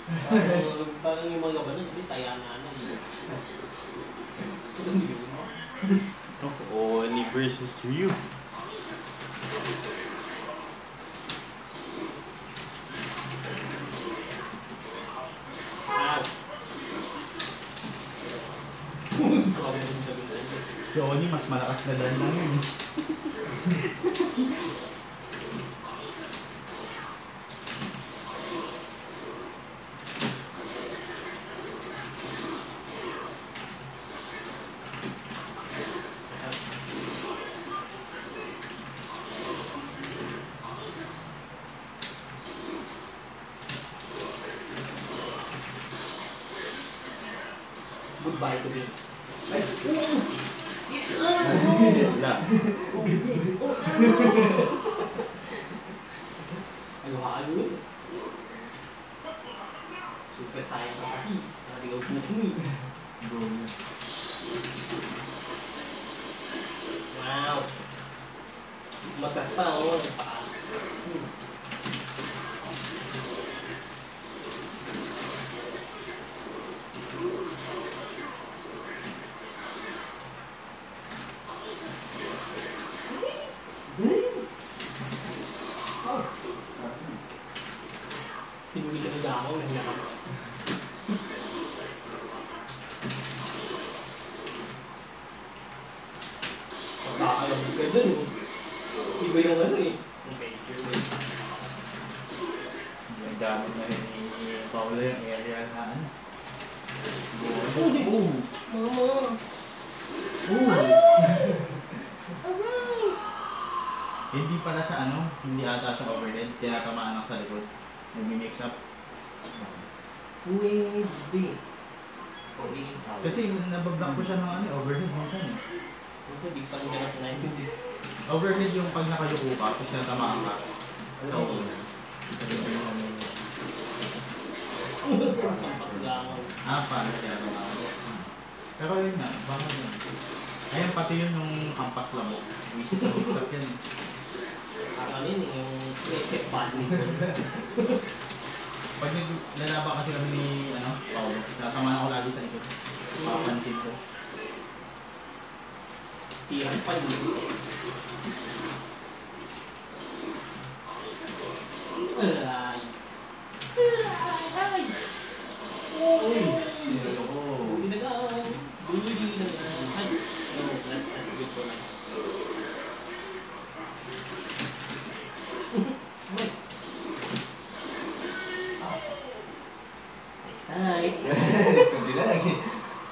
Parang yung mga gabanan, hindi taya na ano. Oh, any versus Ryu. Si Oni mas malakas na dahil lang yun. Goodbye to me. Wala. Halo-halo yun. Super sayang ka kasi. Natigaw po kami. Wow. Magkas pa ako. Pinuli na ako, naglakabas. Magkakalabog ka dun. Iba yung ano eh. Okay, Yung gamit na rin ni Paolo yung area na ano. Mama! Hindi pala siya ano, hindi ata siya overhead, tinatamaan lang sa likod. Nag-mix up. Pwede. Kasi nabablock ko siya ng ano, overhead minsan eh. Hindi pa rin ganap na yun. Overhead yung pag nakayuko ka, tapos tinatamaan ka. Oo. Kampas langaw. Paano tinatamaan ko? Pero yun nga, baka yun. Ayun, pati yun yung kampas labok. Wisit na mix up yan. Parang yun yung step badminton. Pag nalaba kasi kami ni Paolo, natamaan ako lagi sa likod. Papansin ko. Tiras pa yun. Ay! Ay! Uy! Sinagang! Sinagang! Ay! No, that's not good for my house. Excite! Hindi na lang eh.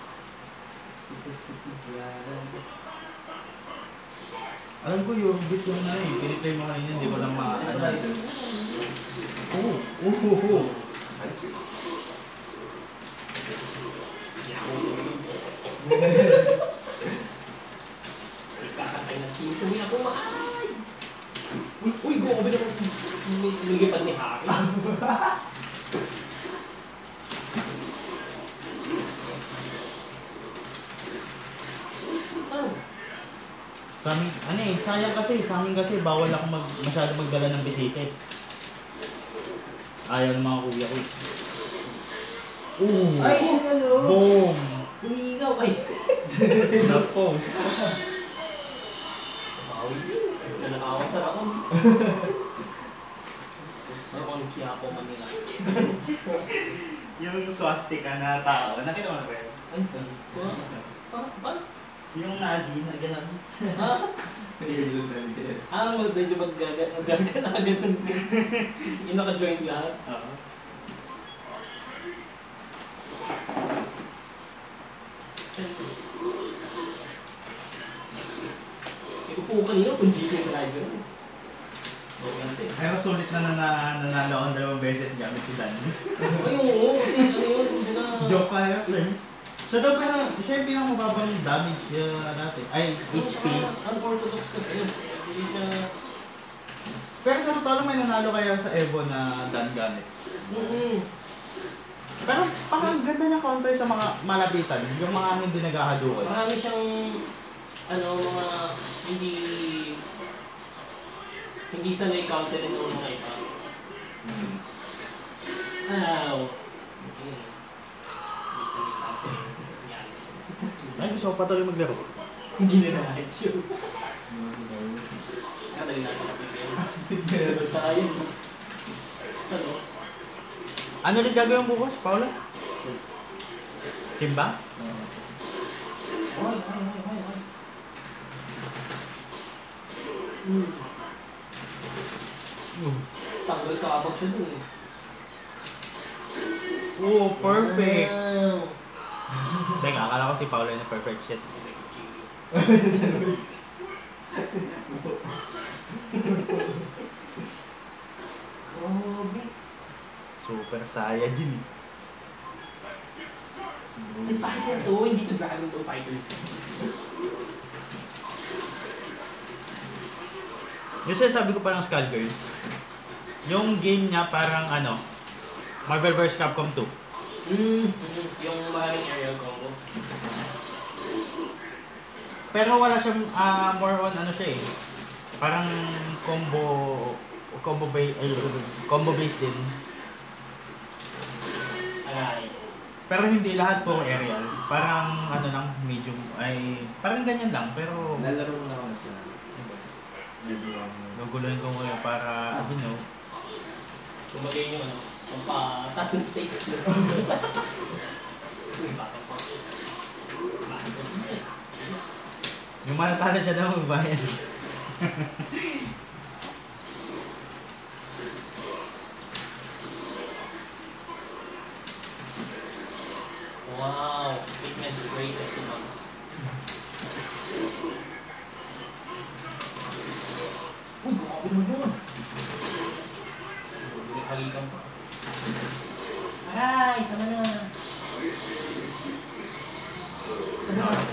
Alam ko yung bit yung na eh, piniplay mo kanina, hindi ko lang ma-ano. Oo. Ikakatay ng chinso niya ako, ay! Uy, go over naman. Lumilipad ni Harry. Sayang kasi, sa amin kasi bawal ako masyado magdala ng bisita eh. Ayaw ng mga kuya ko. Ay, sinalo! Boom! Lumigaw, ay! Na-post. Bawi yun. Nanakawan sa rakon. Rakon Quiapo, Manila. Yung swastika na tao, nakita mo na ba yun? Ay, ba? Yung Nazi na gano'n. Medyo magaganon din. Yung naka-join lahat. Oo. Ito po kanina kung jeep yung driver. Pero sulit na nanalo akong 2 beses gamit si Dan. Ay, oo. Ano yun? Joke pa yun. So daw pa siya yung pinakamababang damage dati. Ay, HP. Unorthodox kasi. Hindi siya... Pero sa totoo may nanalo kaya sa Evo na Dan gamit. Pero parang ganda niya counter sa mga malapitan. Yung mga hindi naghahadukan. Marami siyang... mga... Hindi sanay counterin ng mga iba. Ow! ako patuloy maglaro. Hindi na na-show. Kadali natin kapipin. Sabag tayo. Saan o? Ano rin gagawin bukas, Paula? Simba? Hoy. Tanggal ka abag siya dun eh. Oh, perfect! Wow. Teka, akala ko si Paula na perfect shit. Grabe. Super Saiyajin. Ang fighter to, hindi to Dragon Ball Fighters. Yung sinasabi ko parang Skullgirls, yung game niya parang ano, Marvel vs. Capcom 2. Yung maraming aerial combo. Pero wala siyang more on ano siya eh. Parang combo based din. Aray. Pero hindi lahat po aerial. Parang ano lang, medium ay parang ganyan lang pero Lalaro mo na ako siya. guguluhin ko ngayon para you know. Kumagay yung ano, pampatas ng stakes na. Uy, bakit pa? Yung matatalo siya na magbayan. Wow, fitness rate of 2 months. Uy, grabe naman. Halikan pa. Aray, tama na. Tama na.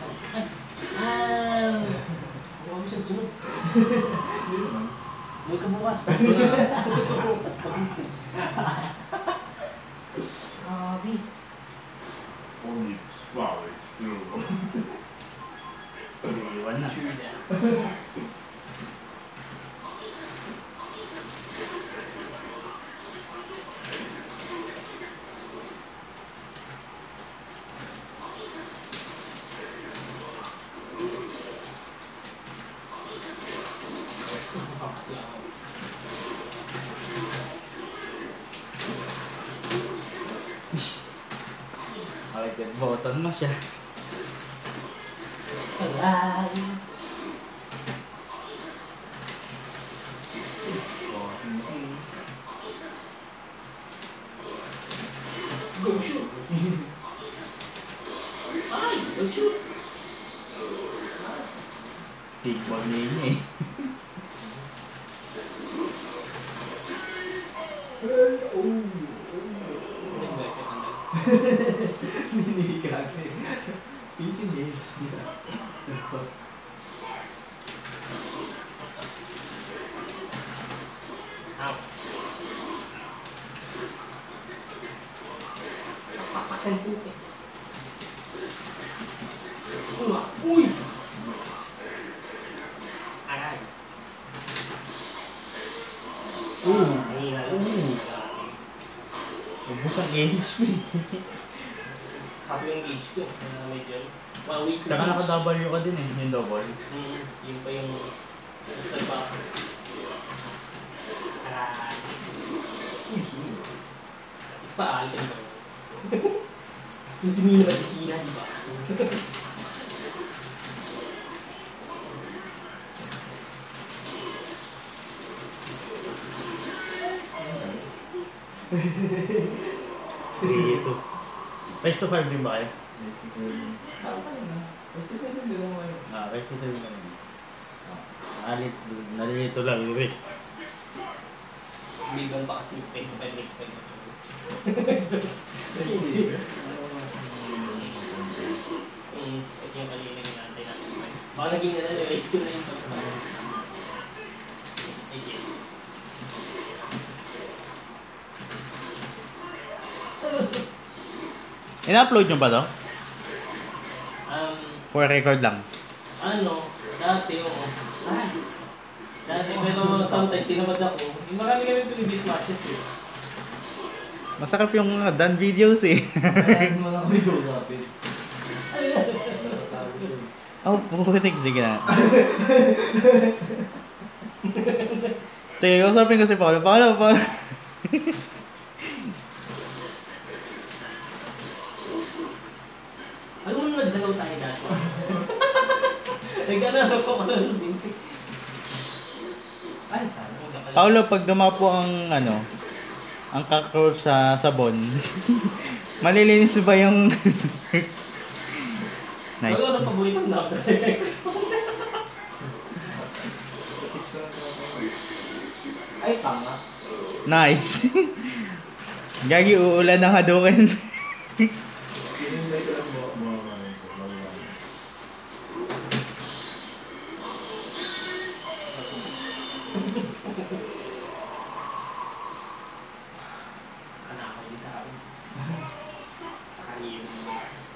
Grabe siya sunod. Buhay ka bukas. Bukas pabuti. Grabe. Only swallows through. Iwan na. True that. Okay, button mo siya. Aray. Go shoot. Ay, go shoot. Kickball niya eh. Hindi ka agad. 18 days na. Ow. Papatan po eh. Uy! Aray. Mahina lang. Ubus ang HP. Half yung gauge ko. Medyo. 1 week Tsaka naka-W ka din eh, yung double. Yun pa yung sa ba. Aray. Paal ka naman. Susimila ba si Kina, di ba? Ito. First-to-7 din ba kayo? Parang ka na. Basta siya din lang mo yun. First-to-7 ka naman. Nalilito lang yung Rick. Hindi ba pa kasi face-to-face rate pa yun? Ito yung kanina ginantay natin. Baka naging race ko na yung sa mga. Okay. In-upload nyo ba to? Um, For record lang. ano, dati oo. Dati pero sometimes tinamad ako. Yung marami kami previous matches eh. Masarap yung done videos eh. Kaya mo lang kami go kapit. Oh, putik. Sige na. Sige, usapin ko si Paolo. Paolo. Ano mo nagdalaw tayo dati? Nag-ano ko ng binti. Ay, sana. Paolo, pag dumapo ang ang cockroach sa sabon, malilinis ba yung... Nice. Wala na paborito na kasi. Ay, tama. Nice. Gagi, uulan ng Hadouken. Hinintay ko lang mo. Kanakaw din sa akin. Kakahiyo mo.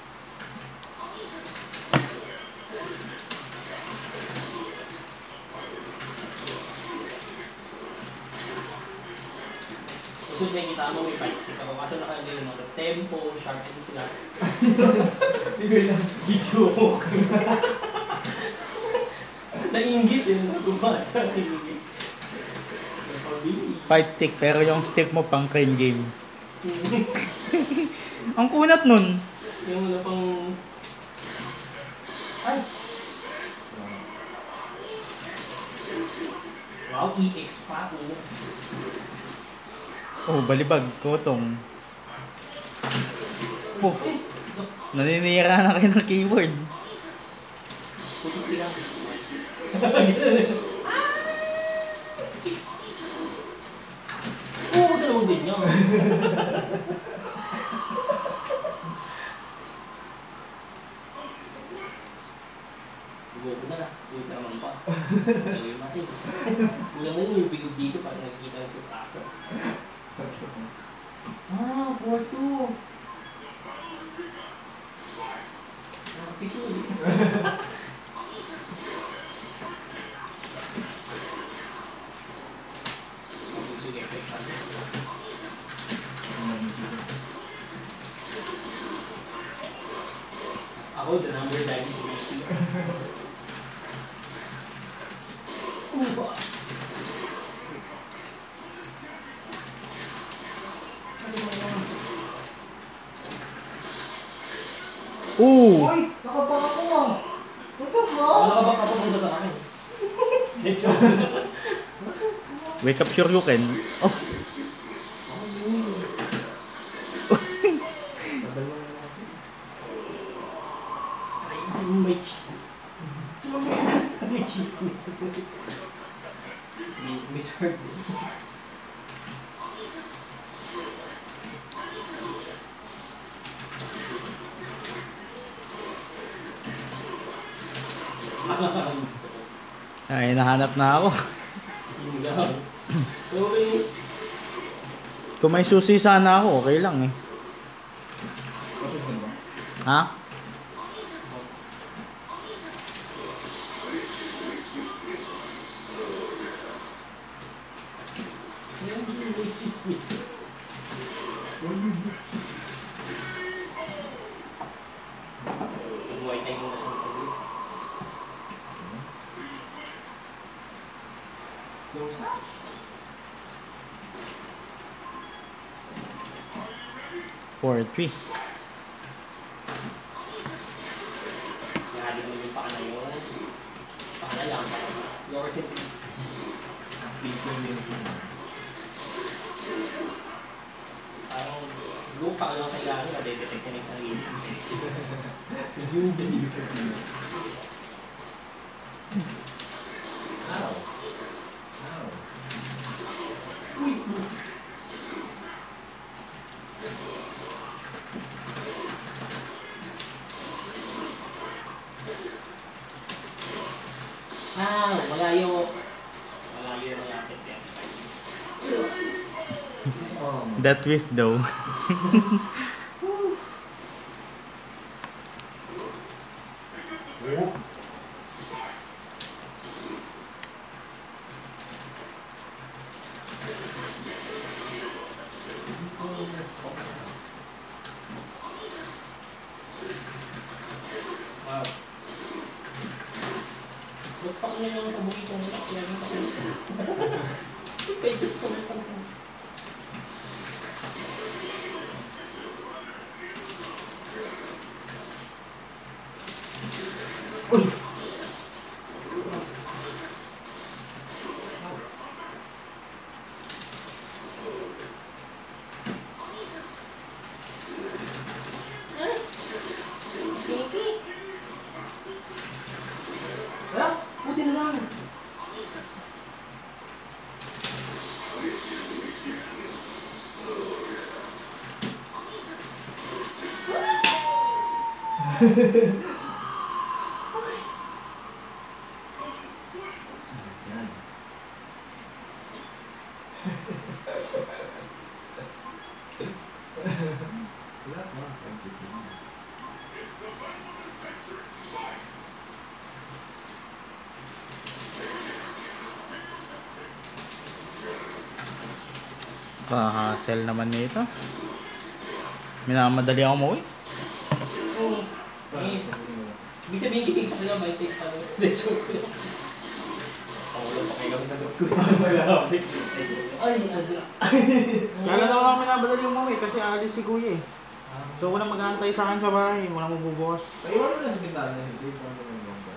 Gusto niya kita mo may fight stick ako kaso nakalagay yung mga tempo, sharp, and flat. Bigay lang. Video mo nainggit yun, gumawa sa kiligin. Fight stick, pero yung stick mo pang crane game. Ang kunat nun. Yung ano pang... Ay! Wow, EX pa ako. Oh, balibag, kotong. Oh, naninira na kayo ng keyboard. Putik lang. Oo, dalawang din niya. Bugo na. Bugo na naman pa. Gawin natin. Kulang na yun yung bigod dito para nakikita yung sutako. Ah, Porto. Nakapito ulit. Sige, ako, the number that is Messi. Uba. Ooh! Uy! Nakabaka ko ah! What the fuck? Wala ka ba kapapunta sa akin? Joke. Wake up sure you can. Oh, May chismis. May chismis. May sword. ay, nahanap na ako. Okay. Kung may susi sana ako, okay lang eh. Ha? May chismis. Buhay tayo muna siya sa group. Close na. Four, three. Nahali mo yung pakana yun. Pakana lang. Lower center. Parang lupa lang sa ilalim, nadedetect na yung sarili. Yung Ow. Ow. Uy! Ah, malayo yung malapit yan. That whiff though. Oh. Wow. nila ang tabuhin ko nila. Kaya nang kakulit. Kaya dito sa mas ko. Uy! Wala, buti na lang. Yan. Wala pa. Kahasel naman nito. Minamadali ako umuwi. Oo. Eh, ibig sabihin gising pa sila, may take pa rin. Hindi, joke lang. Ako wala pa kayo kami sa group ko. Ay, aga. Kaya daw ako minamadali umuwi kasi alis si Kuya eh. So walang mag-aantay sa akin sa bahay, walang magbubukas. Paiwan mo lang sa bintana. Hindi pa naman yung bangka.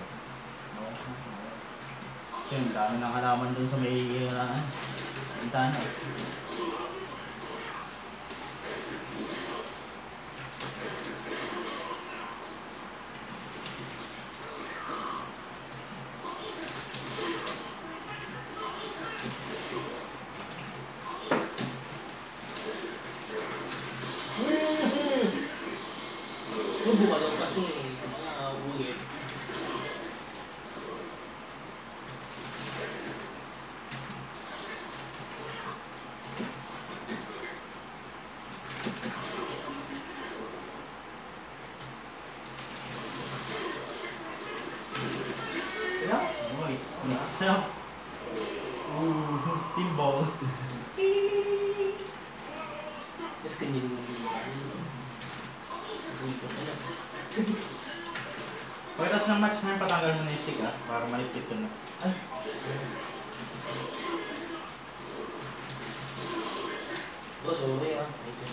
Kasi ang dami ng halaman dun sa may bintana eh. Lubo ka daw kasi mga ulit. Kaya? Nice. Next up. Team ball. Tapos kanyan mo yung ulit ko pala. Pagkatapos ng match na patanggal mo na yung stick para malipit ko na. Oh, sorry ah.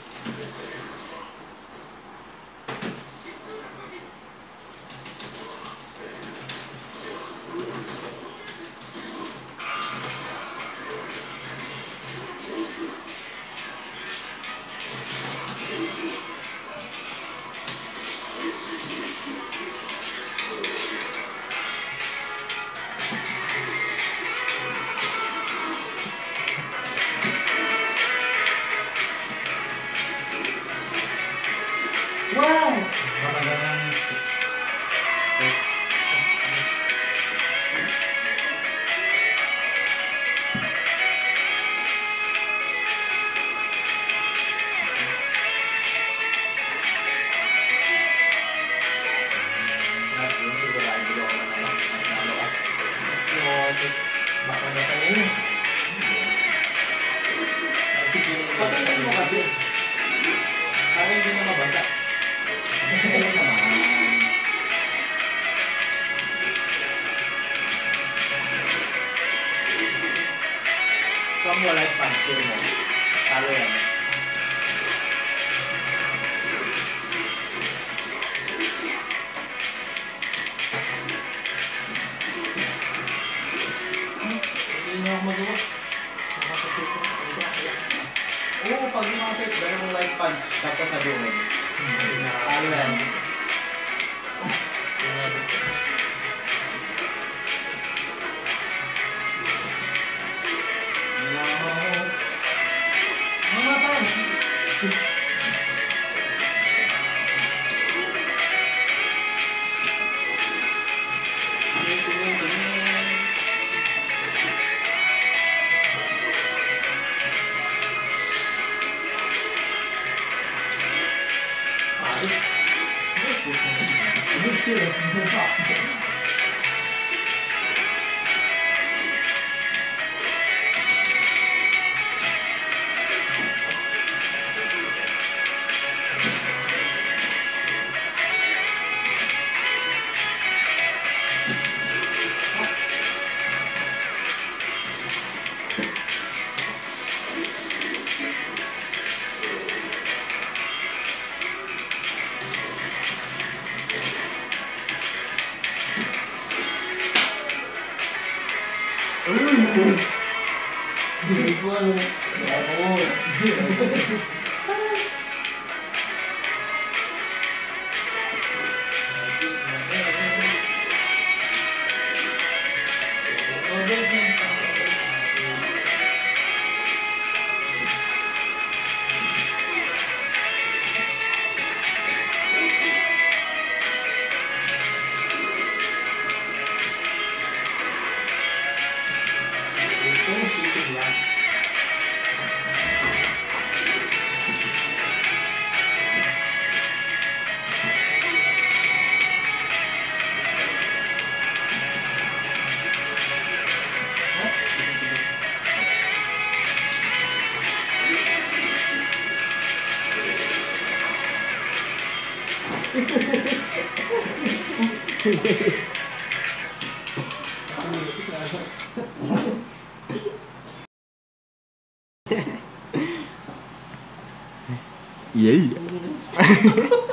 Wow! Patanggal ng stick. Basa-basa na yun. Patayin mo kasi. Para hindi na mabasa. Ayun naman. Kung wala yung puncher mo, talo yan. Hindi na ako magawa. Nakapagsit ko. Oo, pag lumapit, ganun light punch, tapos sa doon. Ano yan? Mga pan! Experience mo ba? Iya iya.